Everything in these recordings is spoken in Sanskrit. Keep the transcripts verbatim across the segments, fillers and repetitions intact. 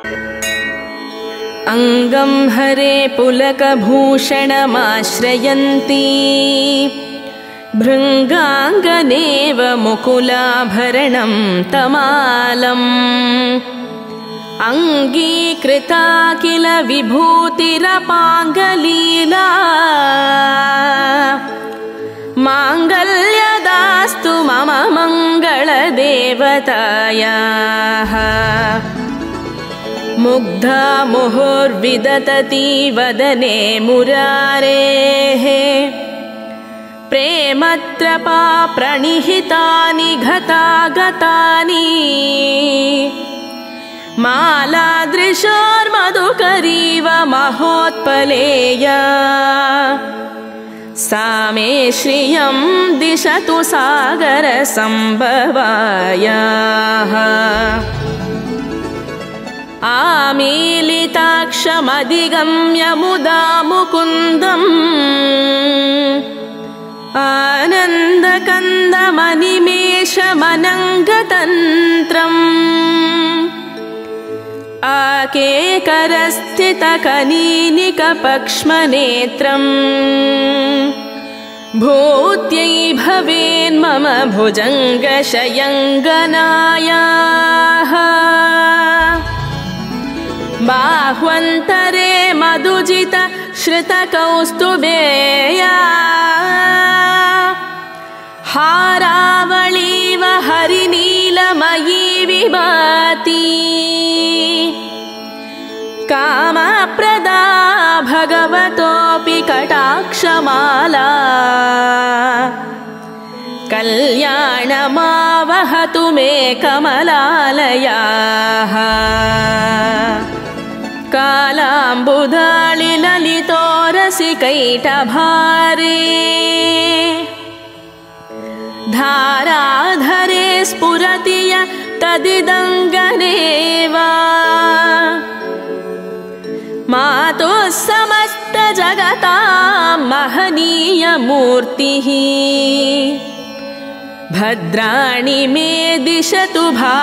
अंगं हरे पुलकभूषणमाश्रयन्ती भृङ्गाङ्गनेव मुकुलाभरणं तमालम् अङ्गीकृता किल विभूतिरपाङ्गलीला माङ्गल्यदास्तु मम मङ्गलदेवतायाः मुग्धा मुहुर्विदधती वदने मुरारेः प्रेमत्रपा प्रणिहितानि गतागतानि मालादृशोर्मधुकरीव महोत्पलेया सा मे श्रियं दिशतु सागरसम्भवायाः आमीलिताक्षमधिगम्य मुदा मुकुन्दम् आनन्दकन्दमनिमेषमनङ्गतन्त्रम् आकेकरस्थितकनीनिकपक्ष्मनेत्रम् भूत्यै भवेन्मम भुजङ्गशयङ्गनायाः बाह्वन्तरे मधुजित श्रुतकौस्तुभेया हारावळीव हरिनीलमयी विभाति कामप्रदा भगवतोऽपि कटाक्षमाला कल्याणमावहतु मे कमलालयाः कालाम्बुदालिललितोरसिकैटभारे धाराधरे स्फुरति य तदिदङ्गनेवा मातुः समस्तजगतां महनीयमूर्तिः भद्राणि मे दिशतु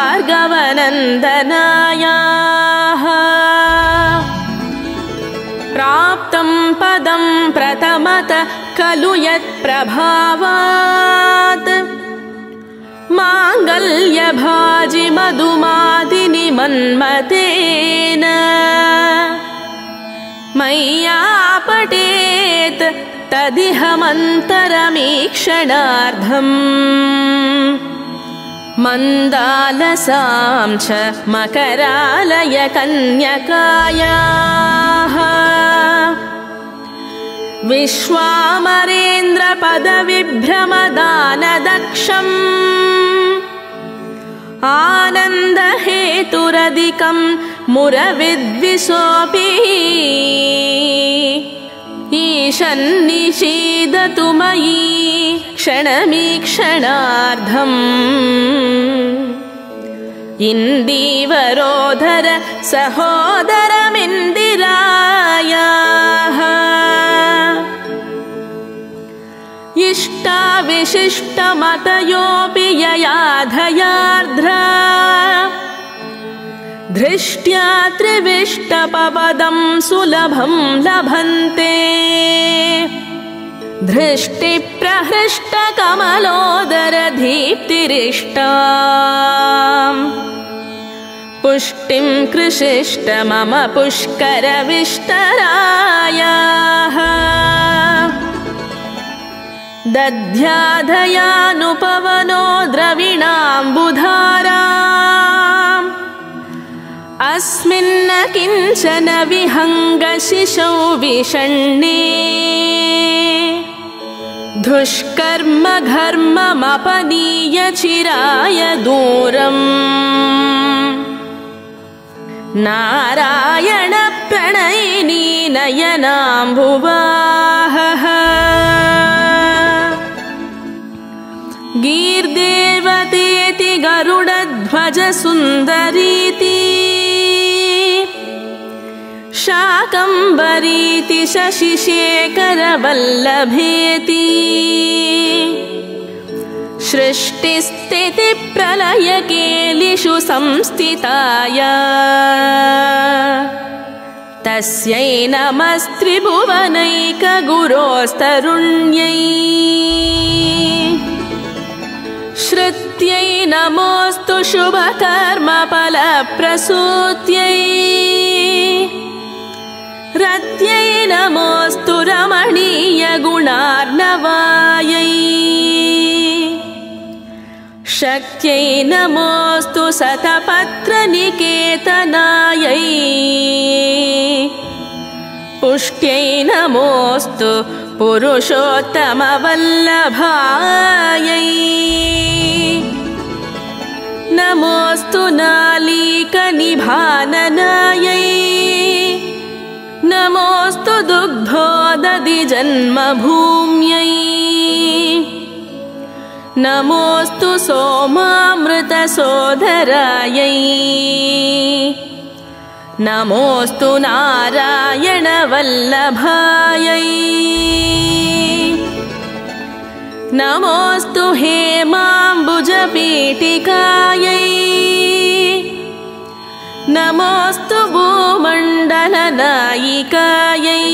भार्गवनन्दनायाः प्राप्तं पदं प्रथमत खलु यत्प्रभावात् माङ्गल्यभाजि मधुमादिनि मन्मथेन मय्यापटेत् तदिहमन्तरमीक्षणार्धम् मन्दालसां च मकरालय कन्यकायाः विश्वामरेन्द्रपदविभ्रमदानदक्षम् आनन्दहेतुरधिकं मुरविद्विषोऽपि ईशन्निषीदतु मयि क्षणमीक्षणार्धम् इन्दीवरोधर सहोदरमिन्दिरायाः इष्टाविशिष्टमतयोऽपि ययाधयार्ध्रा धृष्ट्या त्रिविष्टपदं सुलभं लभन्ते धृष्टिप्रहृष्टकमलोदरदीप्तिरिष्टा पुष्टिं कृषिष्ट मम पुष्करविष्टरायाः दध्याधयानुपवनो द्रविणाम्बुधाराम् अस्मिन्न किञ्चन विहङ्गशिशौ विषण्णे दुष्कर्म घर्ममपनीय चिराय दूरम् नारायण प्रणयिनी नयनाम्बुवाहः गीर्देवतेति गरुडध्वज सुन्दरीति शाकम्भरीति शशिशेखरवल्लभेति सृष्टिस्थिति प्रलयकेलिषु संस्थिताय तस्यै नमस्त्रिभुवनैकगुरोस्तरुण्यै श्रुत्यै नमोऽस्तु शुभकर्मफलप्रसूत्यै रत्यै नमोऽस्तु रमणीयगुणार्णवायै शक्त्यै नमोऽस्तु शतपत्रनिकेतनायै पुष्ट्यै नमोऽस्तु पुरुषोत्तमवल्लभायै नमोऽस्तु नालीकनिभाननायै नमोऽस्तु दुग्धोदधिजन्मभूम्यै नमोऽस्तु सोमामृतसोदरायै नमोऽस्तु नारायणवल्लभायै नमोऽस्तु हेमाम्बुजपीठिकायै नमोऽस्तु भूमण्डलनायिकायै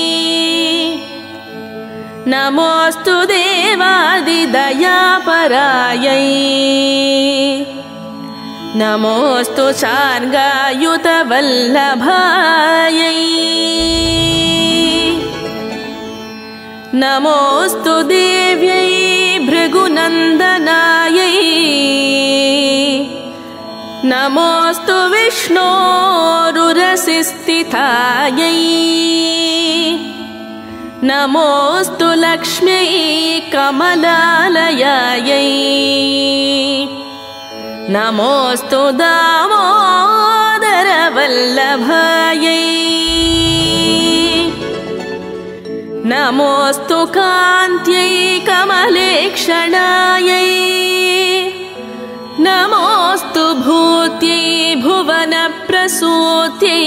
नमोऽस्तु देवादिदयापरायै नमोऽस्तु चार्गायुतवल्लभायै नमोऽस्तु देव्यै भृगुनन्दनायै नमोऽस्तु विष्णोरुरसिस्थितायै नमोऽस्तु लक्ष्म्यै कमलालयायै नमोऽस्तु दामोदरवल्लभायै नमोऽस्तु कान्त्यै कमलेक्षणायै नमोऽस्तु भूत्यै भुवनप्रसूत्यै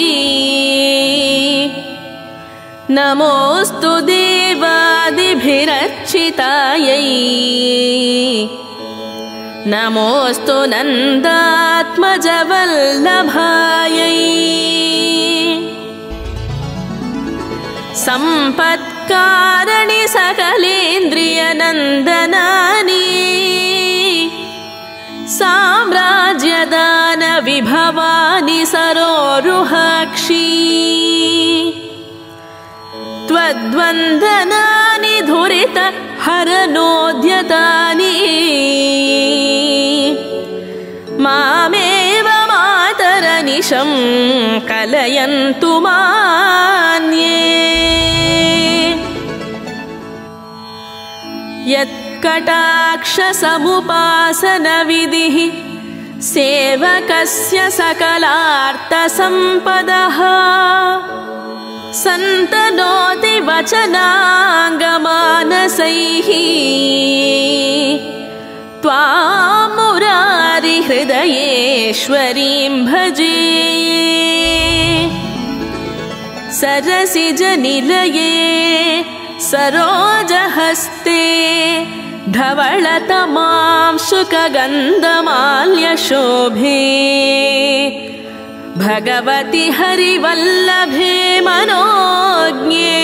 नमोऽस्तु देवादिभिरर्चितायै नमोऽस्तु नन्दात्मजवल्लभायै सम्पत्कारणि सकलेन्द्रियनन्दनानि साम्राज्यदानविभवानि सरोरुहाक्षी त्वद्वन्दनानि धुरित हरनोद्यतानि मामेव मातरनिशं कलयन्तु मान्ये यत्कटाक्षसमुपासनविधिः सेवकस्य सकलार्थसम्पदः सन्तनोति वचनाङ्गमानसैः त्वां मुरारिहृदयेश्वरीं भजे सरसिजनिलये सरोजहस्ते धवळतमां शुकगन्धमाल्यशोभे भगवति हरिवल्लभे मनोज्ञे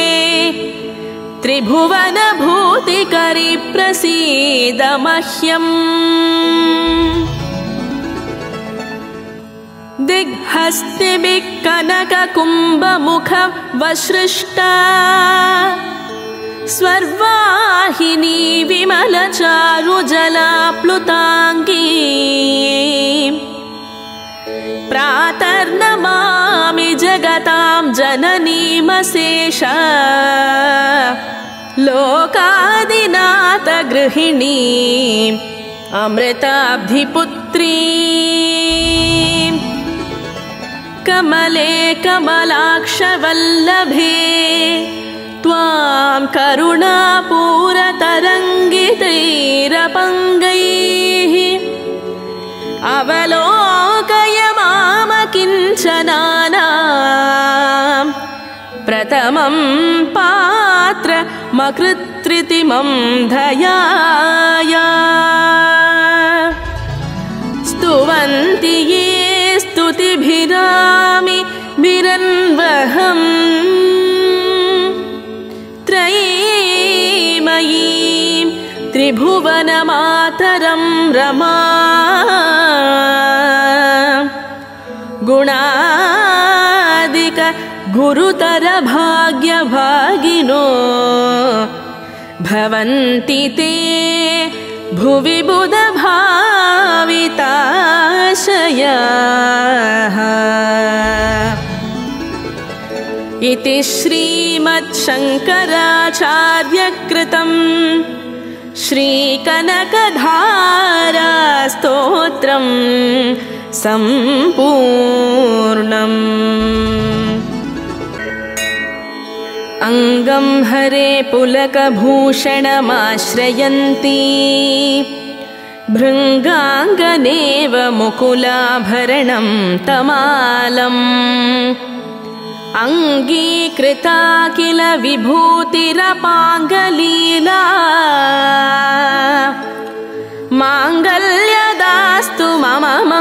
त्रिभुवनभूतिकरि प्रसीद मह्यम् दिग्हस्तिभिः कनककुम्भमुखवसृष्टा स्वर्वाहिनी विमलचारुजलाप्लुताङ्गी प्रातर्नमामि जगतां जननीमशेष लोकादिनाथ गृहिणीम् अमृताब्धिपुत्री कमले कमलाक्षवल्लभे त्वां करुणापूरतरङ्गितैरपङ्गैः अवलोकय मामकिञ्चनानां प्रथमं पात्रमकृत्रितिमं धयाया यन्वहं त्रयीमयीं त्रिभुवनमातरं रमा गुणादिक गुरुतर भाग्यभागिनो भवन्ति ते भुवि बुधभाविताशयाः। इति श्रीमच्छङ्कराचार्यकृतं श्रीकनकधारास्तोत्रं सम्पूर्णम्। अङ्गं हरे पुलकभूषणमाश्रयन्ती भृङ्गाङ्गनेव मुकुलाभरणं तमालम् अङ्गीकृता किल विभूतिरपाङ्गलीला माङ्गल्यदास्तु मम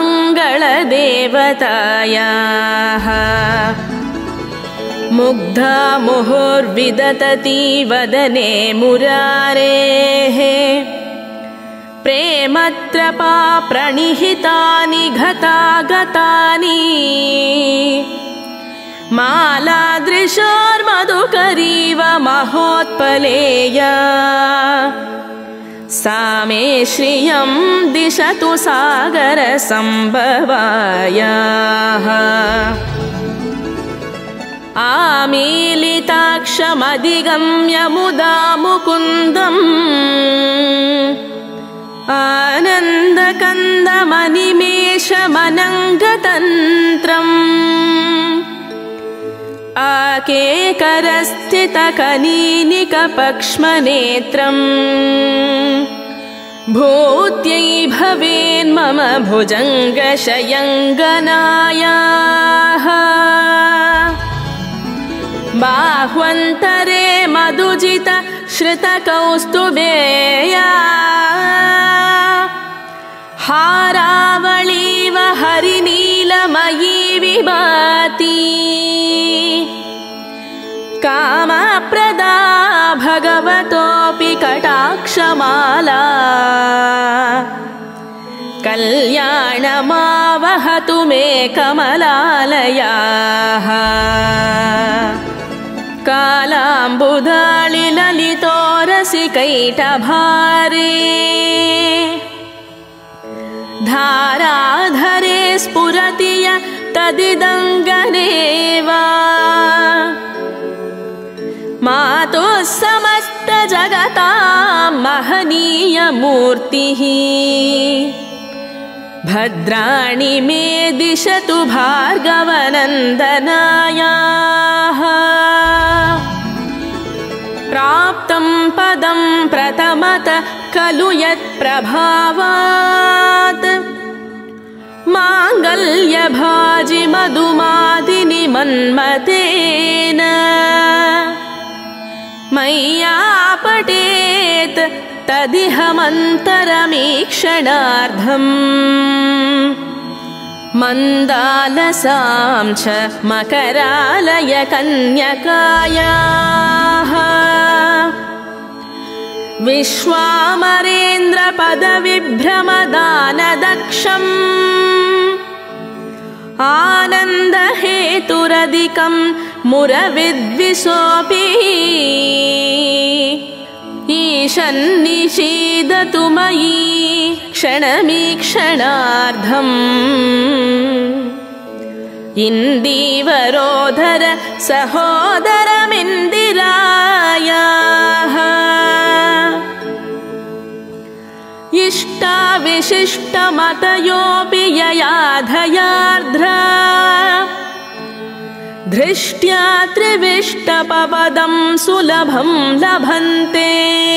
मङ्गलदेवतायाः। मुग्धा मुहुर्विदधती वदने मुरारेः प्रेमत्रपा प्रणिहितानि गतागतानि मालादृशोर्मधुकरीव महोत्पलेया सा मे श्रियं दिशतु सागरसम्भवायाः। आमीलिताक्षमधिगम्य मुदा मुकुन्दम् आनन्दकन्दमनिमेषमनङ्गतन्त्रम् आकेकरस्थितकनीनिकपक्ष्मनेत्रम् भूत्यै भवेन्मम भुजङ्गशयङ्गनायाः। बाह्वन्तरे मधुजित श्रुतकौस्तुभेया हारावळीव हरिनीलमयी विभाति कामप्रदा भगवतोऽपि कटाक्षमाला कल्याणमावहतु मे कमलालयाः। कालाम्बुदालिललितोरसिकैटभारे धाराधरे स्फुरति य तदिदङ्गनेव मातुः समस्तजगतां महनीयमूर्तिः भद्राणि मे दिशतु भार्गवनन्दनायाः। प्राप्तं पदं प्रथमत खलु यत्प्रभावात् माङ्गल्यभाजि मधुमादिनि मन्मथेन मय्यापटेत् तदिहमन्तरमीक्षणार्धम् मन्दालसां च मकरालय कन्यकायाः। विश्वामरेन्द्रपदविभ्रमदानदक्षम् आनन्दहेतुरधिकं मुरविद्विषोऽपि ईशन्निषीदतु मयि क्षणमीक्षणार्धम् इन्दीवरोधर सहोदरमिन्दिरायाः। इष्टाविशिष्टमतयोऽपि ययाधयार्ध्रा धृष्ट्या त्रिविष्टपदं सुलभं लभन्ते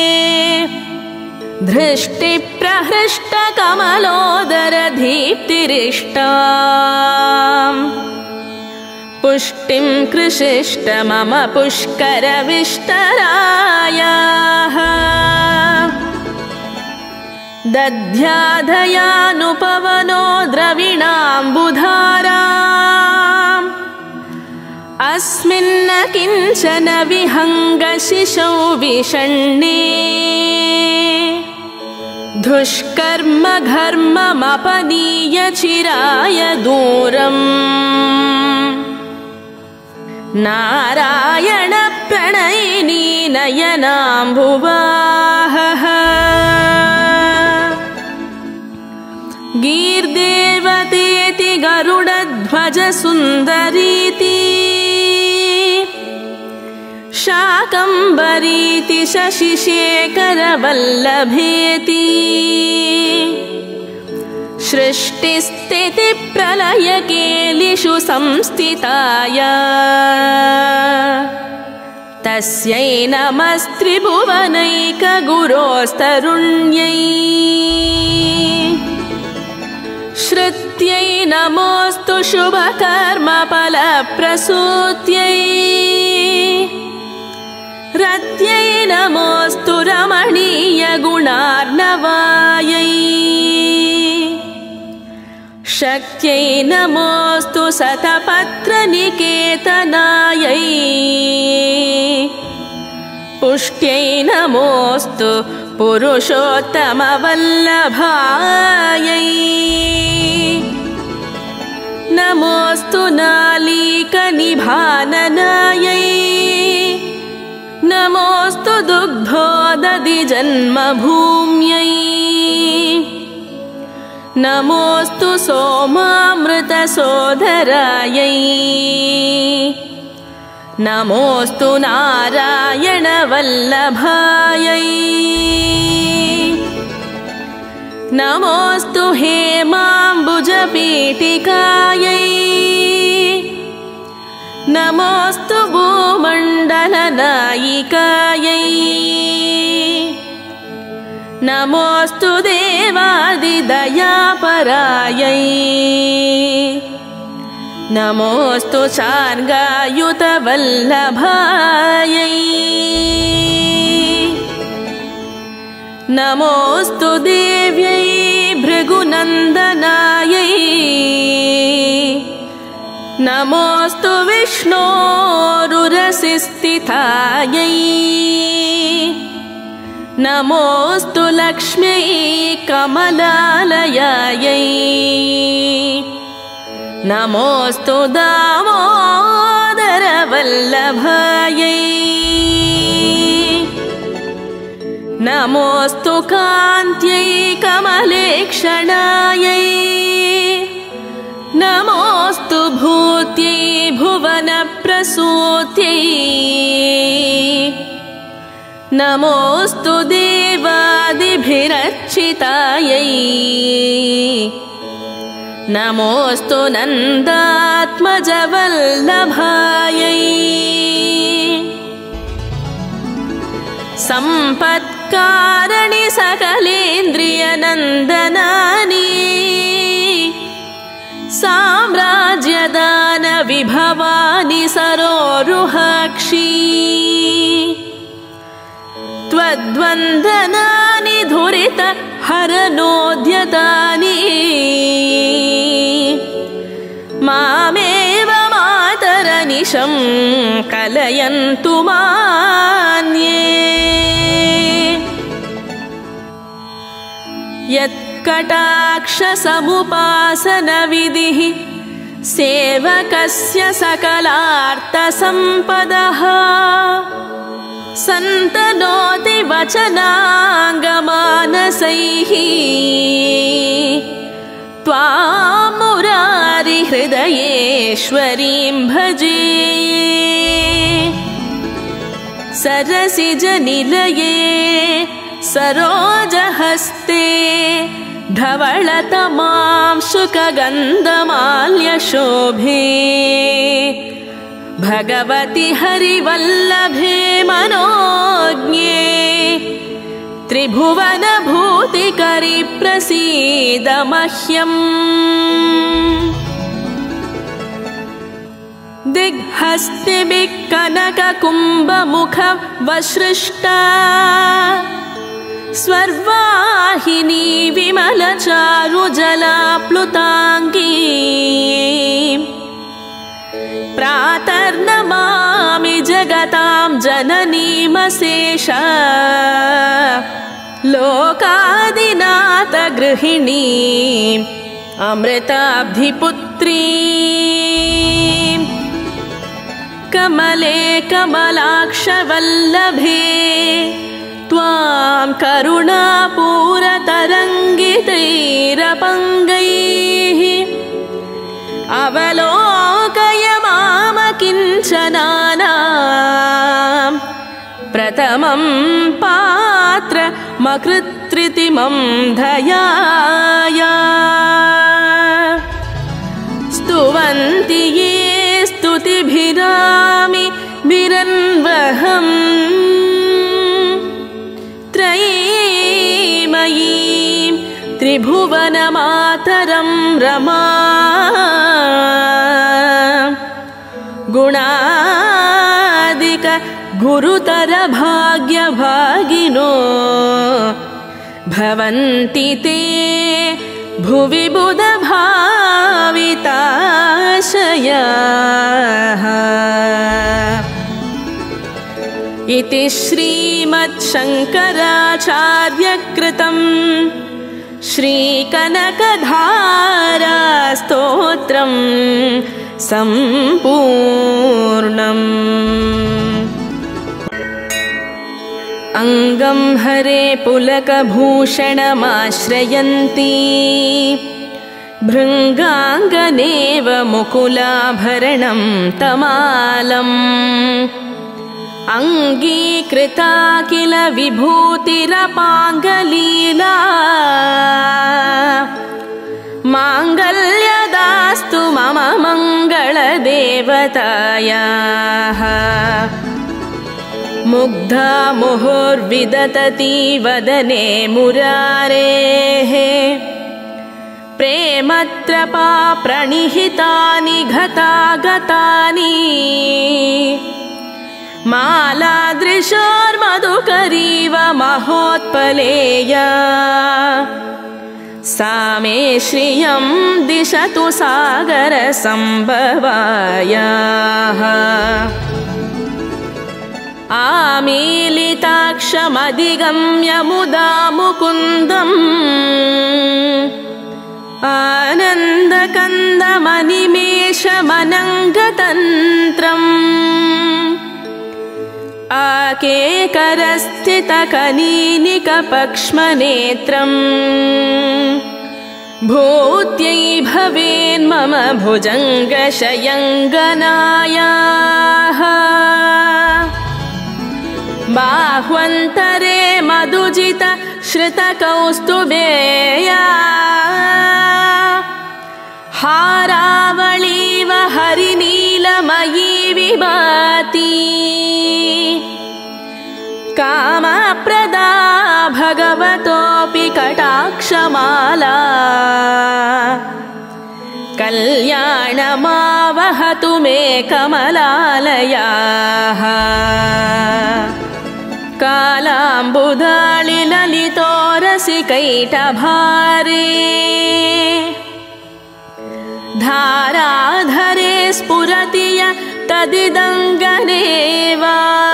धृष्टिप्रहृष्टकमलोदरदीप्तिरिष्टा पुष्टिं कृशिष्ट मम पुष्करविष्टरायाः। दध्याधयानुपवनो द्रविणाम्बुधाराम् किञ्चन विहङ्गशिशौ विषण्णे दुष्कर्म घर्ममपनीय चिराय दूरम् नारायण प्रणयिनी नयनाम्बुवाहः गीर्देवतेति गरुडध्वज सुन्दरीति शाकम्भरीति शशिशेखरवल्लभेति सृष्टिस्थितिप्रलयकेलिषु संस्थिताया तस्यै नमस्त्रिभुवनैकगुरोस्तरुण्यै श्रुत्यै नमोऽस्तु शुभकर्मफलप्रसूत्यै रत्यै नमोऽस्तु रमणीयगुणार्णवायै शक्त्यै नमोऽस्तु शतपत्रनिकेतनायै पुष्ट्यै नमोऽस्तु पुरुषोत्तमवल्लभायै नमोऽस्तु नालीकनिभाननायै नमोऽस्तु दुग्धोदधिजन्मभूम्यै नमोऽस्तु सोमामृतसोदरायै नमोऽस्तु नारायणवल्लभायै नमोऽस्तु हेमाम्बुजपीठिकायै नमोऽस्तु भूमण्डलनायिकायै नमोऽस्तु देवादिदयापरायै नमोऽस्तु चार्गायुतवल्लभायै नमोऽस्तु देव्यै भृगुनन्दनायै नमोऽस्तु विष्णोरुरसिस्थितायै नमोऽस्तु लक्ष्म्यै कमलालयायै नमोऽस्तु दामोदरवल्लभायै नमोऽस्तु कान्त्यै कमलेक्षणायै नमोऽस्तु भूत्यै भुवनप्रसूत्यै नमोऽस्तु देवादिभिरर्चितायै नमोऽस्तु नन्दात्मजवल्लभायै सम्पत्कारणि सकलेन्द्रियनन्दनानि साम्राज्यदानविभवानि सरोरुहाक्षी त्वद्वन्दनानि धुरित हरनोद्यतानि मामेव मातरनिशं कलयन्तु मान्ये यत्कटाक्षसमुपासनविधिः सेवकस्य सकलार्थसम्पदः सन्तनोति वचनाङ्गमानसैः त्वां मुरारिहृदयेश्वरीं भजे सरसिजनिलये सरोजहस्ते धवळतमां शुकगन्धमाल्यशोभे भगवति हरिवल्लभे मनोज्ञे त्रिभुवनभूतिकरि प्रसीद मह्यम् दिग्हस्तिभिः कनककुम्भमुखवसृष्टा स्वर्वाहिनी विमलचारुजलाप्लुताङ्गी प्रातर्नमामि जननीमशेष लोकादिनाथ गृहिणी अमृताब्धिपुत्री कमले कमलाक्षवल्लभे त्वां करुणापूरतरङ्गितैरपङ्गैः अवलोकय मामकिञ्चनानां प्रथमं पात्रमकृत्रितिमं धयाया स्तुवन्ति ये स्तुतिभिरामि भिरन्वहम् त्रयीमयीं त्रिभुवनमातरं रमा गुणादिक गुरुतर भाग्यभागिनो भवन्ति ते भुवि बुधभाविताशयाः। इति श्रीमच्छङ्कराचार्यकृतं श्रीकनकधारास्तोत्रं सम्पूर्णम्। अङ्गं हरे पुलकभूषणमाश्रयन्ती भृङ्गाङ्गनेव मुकुलाभरणं तमालम् अङ्गीकृता किल विभूतिरपाङ्गलीला माङ्गल्यदास्तु मम मङ्गलदेवतायाः। मुग्धा मुहुर्विदधती वदने मुरारेः प्रेमत्रपा प्रणिहितानि गतागतानि मालादृशोर्मधुकरीव महोत्पलेया सा मे श्रियं दिशतु सागरसम्भवायाः। आमीलिताक्षमधिगम्य मुदा मुकुन्दम् आनन्दकन्दमनिमेषमनङ्गतन्त्रम् आकेकरस्थितकनीनिकपक्ष्मनेत्रम् भूत्यै भवेन्मम भुजङ्गशयङ्गनायाः। बाह्वन्तरे मधुजित श्रुतकौस्तुभेया हारावळीव हरिनीलमयी विभाति कामप्रदा भगवतोऽपि कटाक्षमाला कल्याणमावहतु मे कमलालयाः। कालाम्बुदालिललितोरसिकैटभारे धाराधरे स्फुरति य तदिदङ्गनेवा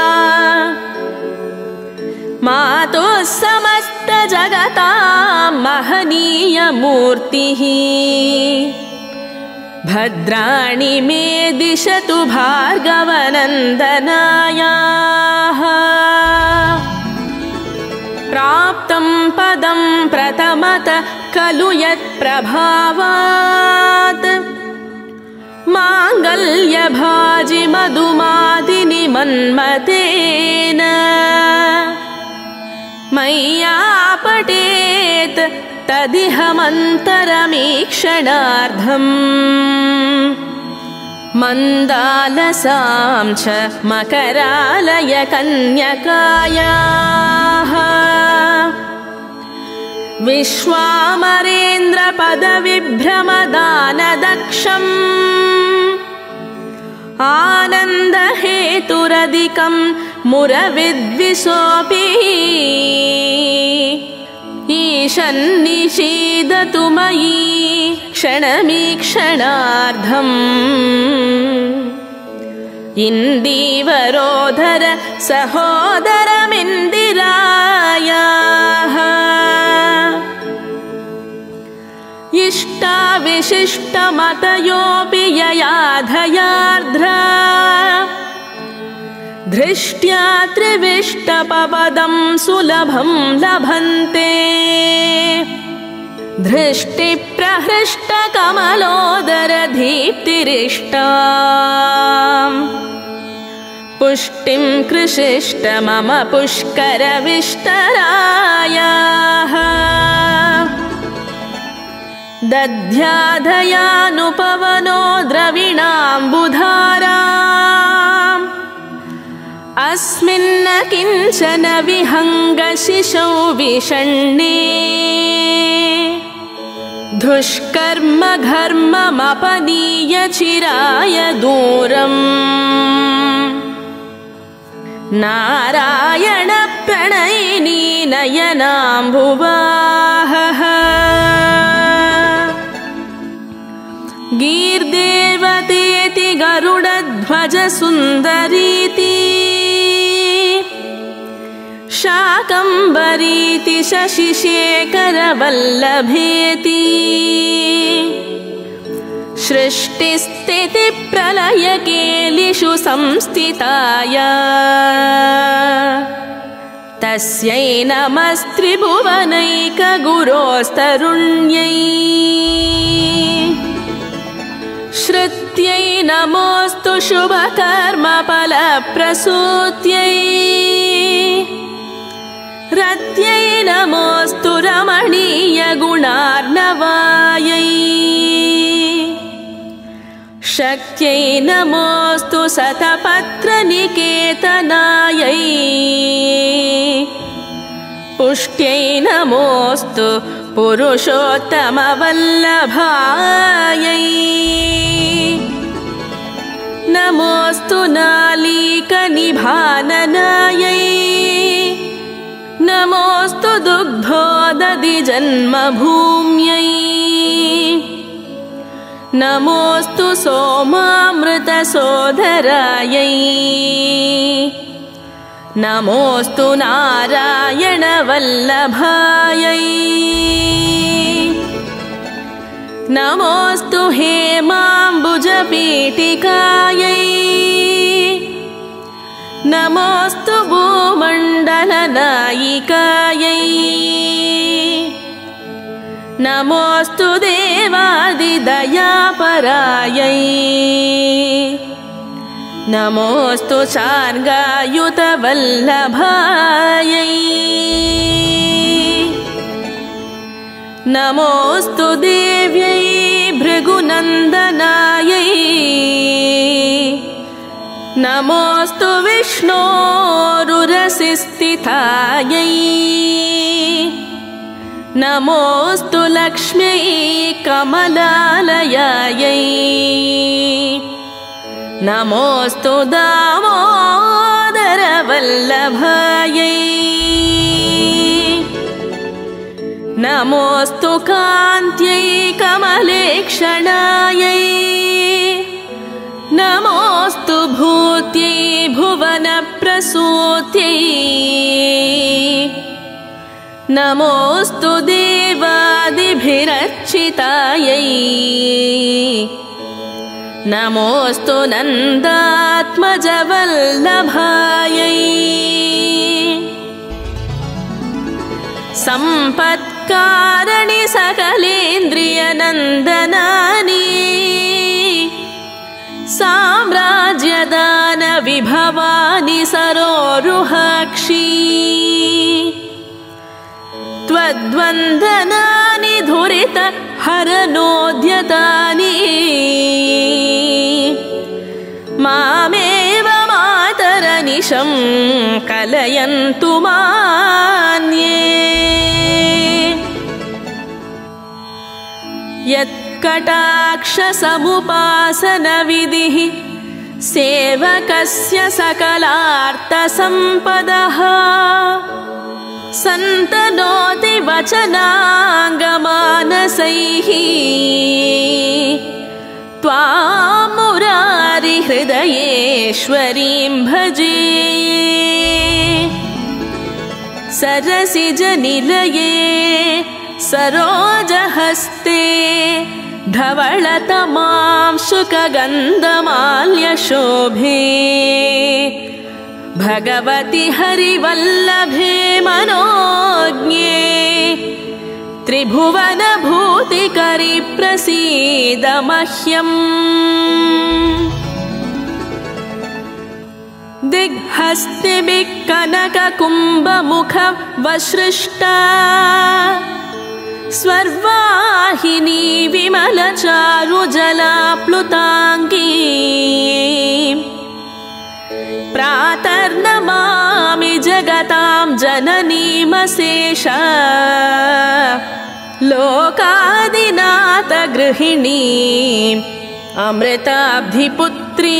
मातुः समस्तजगतां महनीयमूर्तिः भद्राणि मे दिशतु भार्गवनन्दनायाः। प्राप्तं पदं प्रथमत खलु यत्प्रभावात् माङ्गल्यभाजि मधुमादिनि मन्मथेन मय्यापटेत् तदिहमन्तरमीक्षणार्धम् मन्दालसां च मकरालय कन्यकायाः विश्वामरेन्द्रपदविभ्रमदानदक्षम् आनन्दहेतुरधिकं मुरविद्विषोऽपि ईशन्निषीदतु मयि क्षणमीक्षणार्धम् इन्दीवरोधर सहोदरमिन्दिरायाः इष्टाविशिष्टमतयोऽपि ययाधयार्ध्रा धृष्ट्या त्रिविष्टपपदं सुलभं लभन्ते धृष्टिप्रहृष्टकमलोदरदीप्तिरिष्टा पुष्टिं कृषिष्ट मम पुष्करविष्टरायाः दध्याधयानुपवनो द्रविणाम्बुधाराम् अस्मिन्न किञ्चन विहङ्गशिशौ विषण्णे दुष्कर्म घर्ममपनीय चिराय दूरम् नारायण प्रणयिनी नयनाम्बुवाहः गीर्देवतेति गरुडध्वज सुन्दरीति शाकम्भरीति शशिशेखरवल्लभेति सृष्टिस्थितिप्रलयकेलिषु संस्थिताया तस्यै नमस्त्रिभुवनैकगुरोस्तरुण्यै श्रुत्यै नमोऽस्तु शुभकर्मफलप्रसूत्यै रत्यै नमोऽस्तु रमणीयगुणार्णवायै शक्त्यै नमोऽस्तु शतपत्रनिकेतनायै पुष्ट्यै नमोऽस्तु पुरुषोत्तमवल्लभायै नमोऽस्तु नालीकनिभाननायै नमोऽस्तु दुग्धोदधिजन्मभूम्यै नमोऽस्तु सोमामृतसोदरायै नमोऽस्तु नारायणवल्लभायै नमोऽस्तु हेमाम्बुजपीठिकायै नमोऽस्तु भूमण्डलनायिकायै नमोऽस्तु देवादिदयापरायै नमोऽस्तु चार्गायुतवल्लभायै नमोऽस्तु देव्यै भृगुनन्दनायै नमोऽस्तु विष्णोरुरसिस्थितायै नमोऽस्तु लक्ष्म्यै कमलालयायै नमोऽस्तु दामोदरवल्लभायै नमोऽस्तु कान्त्यै कमलेक्षणायै नमोऽस्तु भूत्यै भुवनप्रसूत्यै नमोऽस्तु देवादिभिरर्चितायै नमोऽस्तु नन्दात्मजवल्लभायै सम्पत्कारणि सकलेन्द्रियनन्दनानि साम्राज्यदानविभवानि सरोरुहाक्षी त्वद्वन्दनानि धुरित हरनोद्यतानि मामेव मातरनिशं कलयन्तु मान्ये यत्कटाक्षसमुपासनविधिः सेवकस्य सकलार्थसम्पदः सन्तनोति वचनाङ्गमानसैः त्वां मुरारिहृदये सर्वेश्वरीं भजे सरसिजनिलये सरोजहस्ते धवळतमां शुकगन्धमाल्यशोभे भगवति हरिवल्लभे मनोज्ञे त्रिभुवनभूतिकरि प्रसीद मह्यम् दिग्हस्तिभिः कनककुम्भमुखवसृष्टा स्वर्वाहिनी विमलचारुजलाप्लुताङ्गी प्रातर्नमामि जगतां जननीमशेष लोकादिनाथ गृहिणीम् अमृताब्धिपुत्री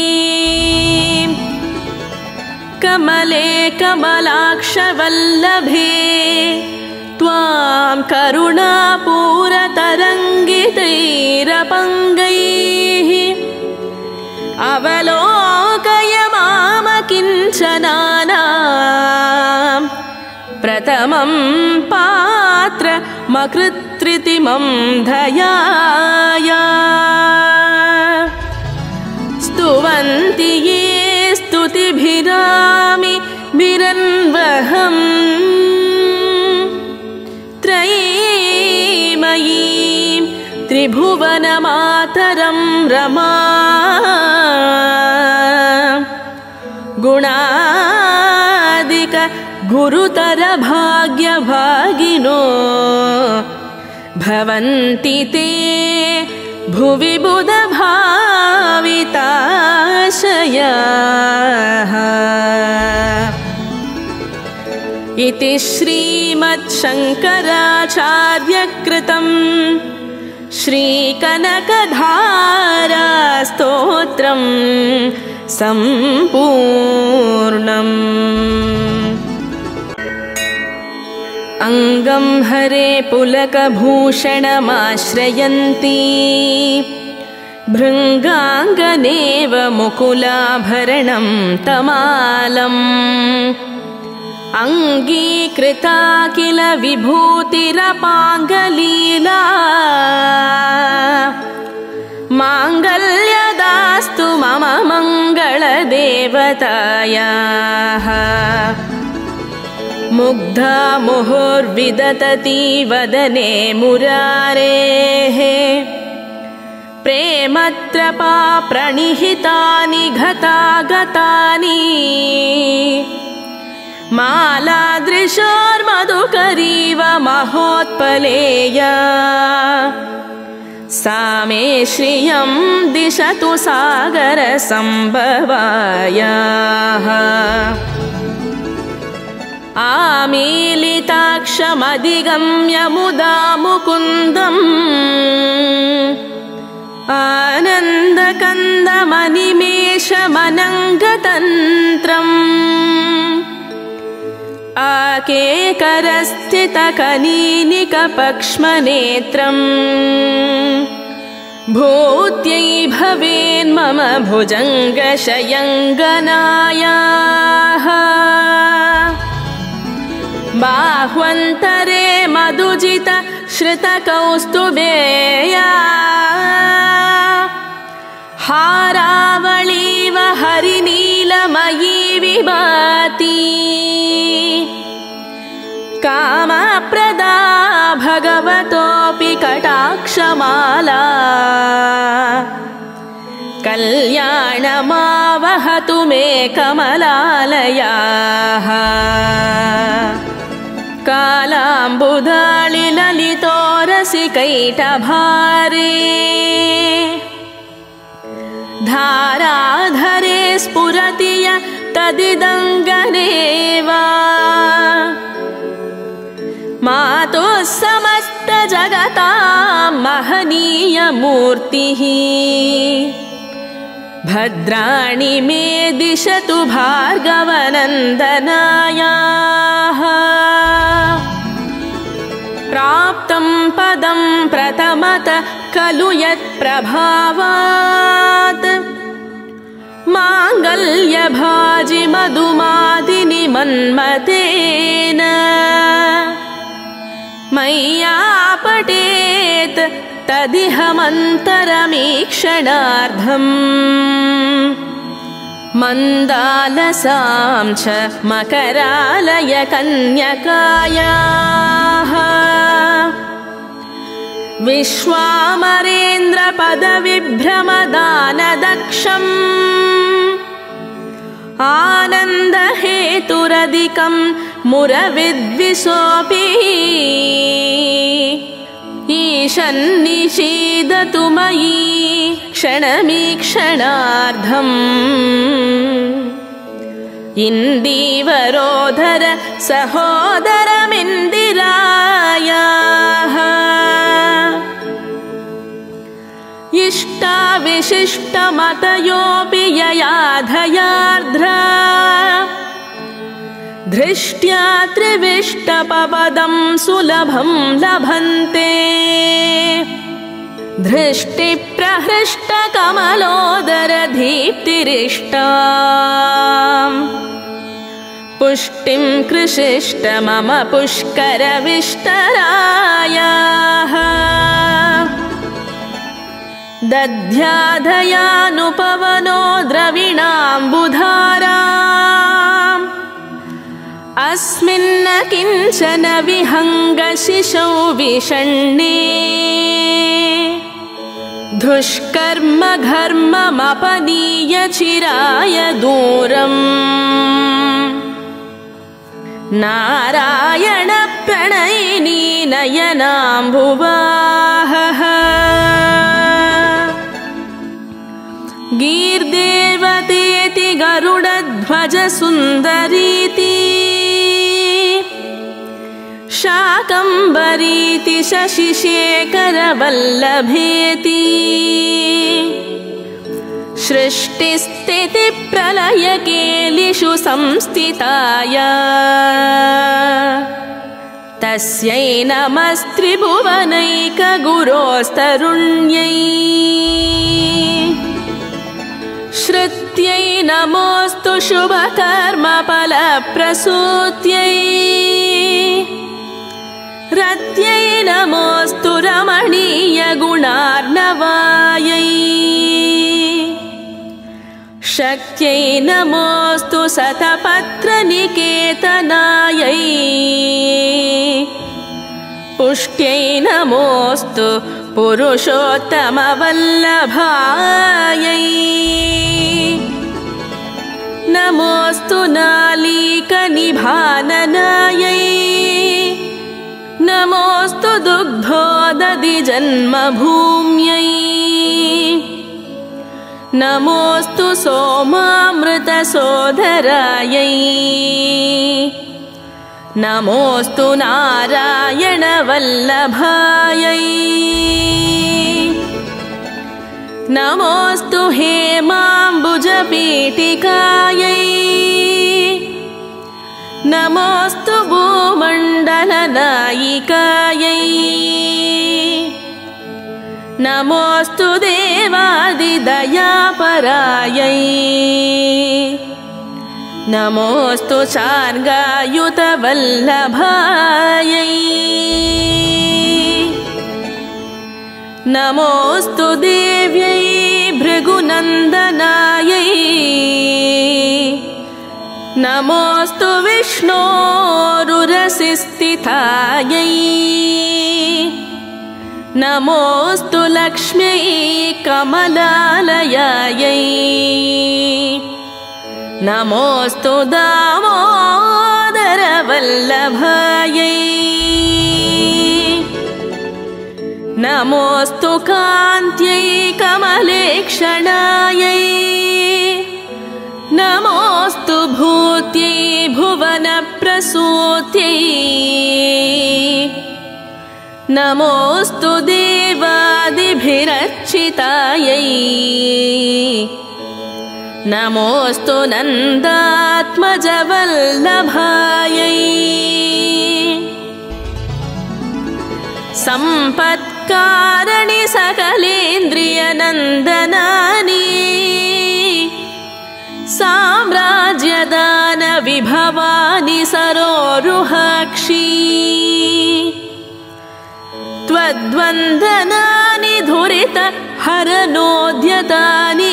कमले कमलाक्षवल्लभे त्वां करुणापूरतरङ्गितैरपङ्गैः अवलोकय मामकिञ्चनानां प्रथमं पात्रमकृत्रितिमं धयाया स्तुवन्ति ये स्तुतिभिरामि विरन्वहम् त्रयीमयीं त्रिभुवनमातरं रमा गुणादिक गुरुतर भाग्यभागिनो भवन्ति ते भुवि बुधभाविताशयाः इति श्रीमच्छङ्कराचार्यकृतं श्रीकनकधारास्तोत्रं सम्पूर्णम् अङ्गं हरे पुलकभूषणमाश्रयन्ती भृङ्गाङ्गनेव मुकुलाभरणं तमालम् अङ्गीकृता किल विभूतिरपाङ्गलीला माङ्गल्यदास्तु मम मङ्गलदेवतायाः मुग्धा मुहुर्विदधती वदने मुरारेः प्रेमत्रपा प्रणिहितानि गतागतानि मालादृशोर्मधुकरीव महोत्पलेया सा मे श्रियं दिशतु सागरसम्भवायाः आमीलिताक्षमधिगम्य मुदा मुकुन्दम् आनन्दकन्दमनिमेषमनङ्गतन्त्रम् आकेकरस्थितकनीनिकपक्ष्मनेत्रम् भूत्यै भवेन्मम भुजङ्गशयङ्गनायाः बाह्वन्तरे मधुजित श्रुतकौस्तुभेया हारावळीव हरिनीलमयी विभाति कामप्रदा भगवतोऽपि कटाक्षमाला कल्याणमावहतु मे कमलालयाः कालाम्बुदालिललितोरसिकैटभारे धाराधरे स्फुरति य तदिदङ्गनेव मातुः समस्तजगतां महनीयमूर्तिः भद्राणि मे दिशतु भार्गवनन्दनायाः प्राप्तं पदं प्रथमत खलु यत्प्रभावात् मां भाजि मधुमादिनि मन्मतेन मय्यापटेत् तदिहमन्तरमीक्षणार्धम् मन्दालसां च मकरालय कन्यकायाः विश्वामरेन्द्रपदविभ्रमदानदक्षम् आनन्दहेतुरधिकं मुरविद्विषोऽपि ईशन्निषीदतु मयि क्षणमीक्षणार्धम् इन्दीवरोधर सहोदरमिन्दिरायाः इष्टाविशिष्टमतयोऽपि ययाधयार्ध्रा धृष्ट्या त्रिविष्टपपदं सुलभं लभन्ते धृष्टिप्रहृष्टकमलोदरदीप्तिरिष्टा पुष्टिं कृषिष्ट मम पुष्करविष्टरायाः दध्याधयानुपवनो द्रविणाम्बुधाराम् अस्मिन्न किञ्चन विहङ्गशिशौ विषण्णे दुष्कर्म घर्ममपनीय चिराय दूरम् नारायण प्रणयिनी नयनाम्बुवाहः गीर्देवतेति गरुडध्वज सुन्दरीति शाकम्भरीति शशिशेखरवल्लभेति सृष्टिस्थितिप्रलयकेलिषु संस्थिताया तस्यै नमस्त्रिभुवनैकगुरोस्तरुण्यै श्रुत्यै नमोऽस्तु शुभकर्मफलप्रसूत्यै रत्यै नमोऽस्तु रमणीयगुणार्णवायै शक्त्यै नमोऽस्तु शतपत्रनिकेतनायै पुष्ट्यै नमोऽस्तु पुरुषोत्तमवल्लभायै नमोऽस्तु नालीकनिभाननायै नमोऽस्तु दुग्धोदधिजन्मभूम्यै नमोऽस्तु सोमामृतसोदरायै नमोऽस्तु नारायणवल्लभायै नमोऽस्तु हेमाम्बुजपीठिकायै नमोऽस्तु भूमण्डलनायिकायै नमोऽस्तु देवादिदयापरायै नमोऽस्तु चार्गायुतवल्लभायै नमोऽस्तु देव्यै भृगुनन्दनायै नमोऽस्तु विष्णोरुरसिस्थितायै नमोऽस्तु लक्ष्म्यै कमलालयायै नमोऽस्तु दामोदरवल्लभायै नमोऽस्तु कान्त्यै कमलेक्षणायै नमोऽस्तु भूत्यै भुवनप्रसूत्यै नमोऽस्तु देवादिभिरर्चितायै नमोऽस्तु नन्दात्मजवल्लभायै सम्पत्कारणि सकलेन्द्रियनन्दनानि साम्रा द्वन्द्वनानि धुरित हरनोद्यतानि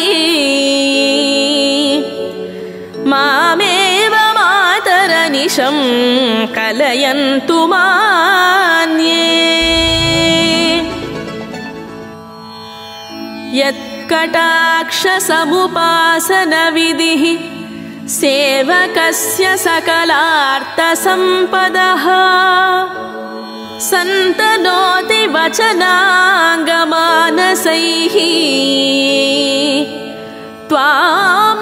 मामेव मातरनिशं कलयन्तु मान्ये यत्कटाक्षसमुपासनविधिः सेवकस्य सकलार्थसम्पदः सन्तनोति वचनाङ्गमानसैः त्वां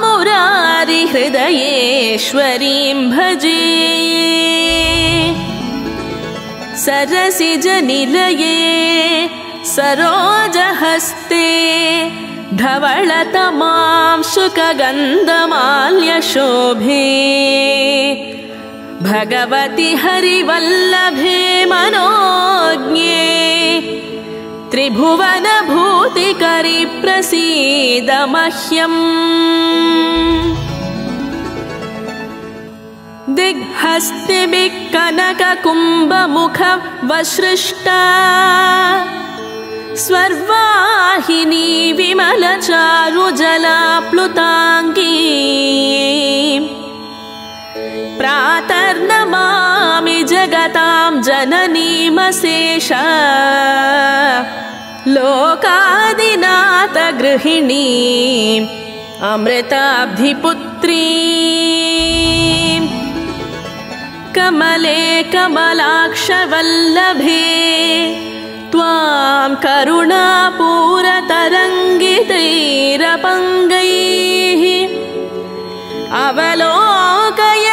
मुरारिहृदयेश्वरीं भजे सरसिजनिलये सरोजहस्ते धवळतमां शुकगन्धमाल्यशोभे भगवति हरिवल्लभे मनोज्ञे त्रिभुवनभूतिकरि प्रसीद मह्यम् दिग्हस्तिभिः कनककुम्भमुखवसृष्टा स्वर्वाहिनी विमलचारुजलाप्लुताङ्गी प्रातर्नमामि जगतां जननीमशेष लोकादिनाथ गृहिणीम् अमृताब्धिपुत्री कमले कमलाक्षवल्लभे त्वां करुणापूरतरङ्गितैरपङ्गैः अवलोकय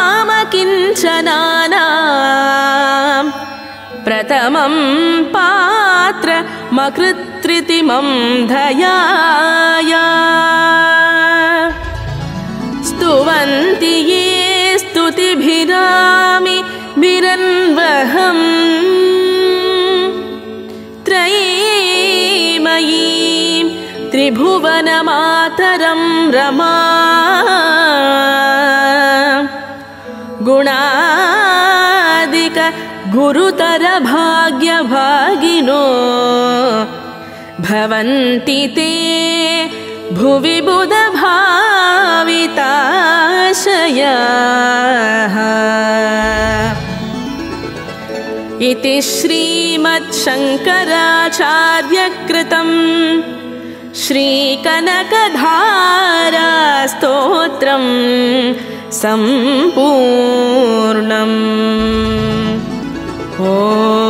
मामकिञ्चनानां प्रथमं पात्रमकृत्रितिमं धयाया स्तुवन्ति ये स्तुतिभिरामि भिरन्वहम् त्रयीमयीं त्रिभुवनमातरं रमा गुणादिक गुरुतर भाग्यभागिनो भवन्ति ते भुवि बुधभाविताशयाः इति श्रीमच्छङ्कराचार्यकृतं श्रीकनकधारास्तोत्रं सम्पूर्णम्। ओ